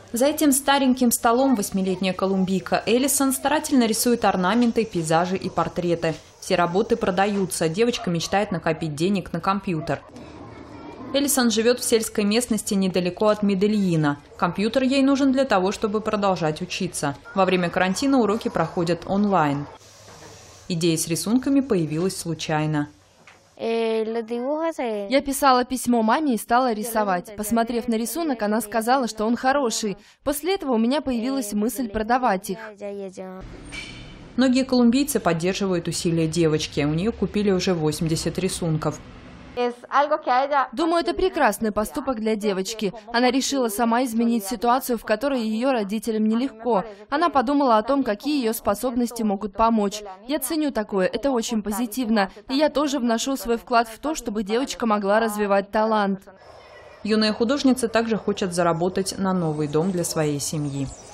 За этим стареньким столом 8-летняя колумбийка Элисон старательно рисует орнаменты, пейзажи и портреты. Все работы продаются. Девочка мечтает накопить денег на компьютер. Элисон живет в сельской местности недалеко от Медельина. Компьютер ей нужен для того, чтобы продолжать учиться. Во время карантина уроки проходят онлайн. Идея с рисунками появилась случайно. Я писала письмо маме и стала рисовать. Посмотрев на рисунок, она сказала, что он хороший. После этого у меня появилась мысль продавать их. Многие колумбийцы поддерживают усилия девочки. У нее купили уже 80 рисунков. Думаю, это прекрасный поступок для девочки. Она решила сама изменить ситуацию, в которой ее родителям нелегко. Она подумала о том, какие ее способности могут помочь. Я ценю такое, это очень позитивно. И я тоже вношу свой вклад в то, чтобы девочка могла развивать талант. Юная художница также хочет заработать на новый дом для своей семьи.